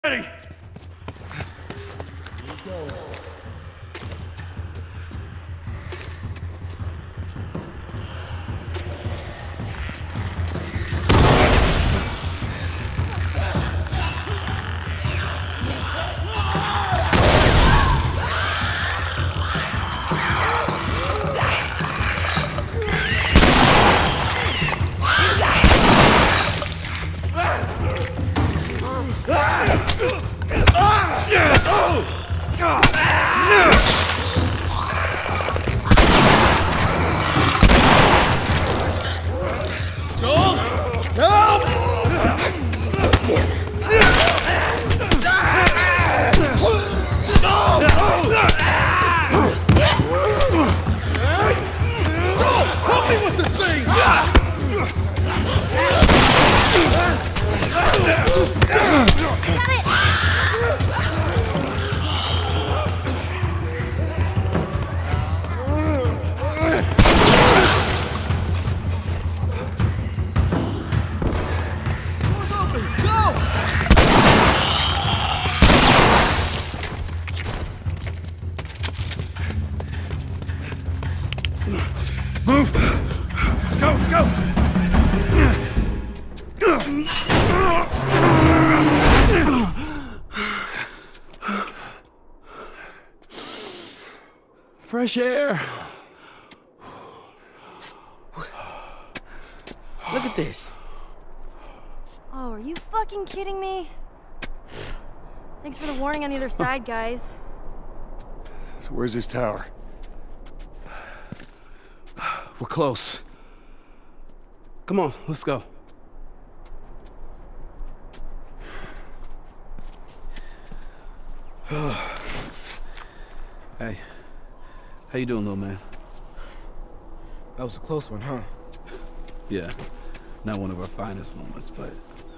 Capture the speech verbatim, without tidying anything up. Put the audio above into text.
Ready. Joel! Help! Joel, help me with this thing! Move! Go, go! Fresh air. Look at this. Oh, are you fucking kidding me? Thanks for the warning on the other side, guys. So where's this tower? We're close. Come on, let's go. Hey, how you doing, little man? That was a close one, huh? Yeah, not one of our finest moments, but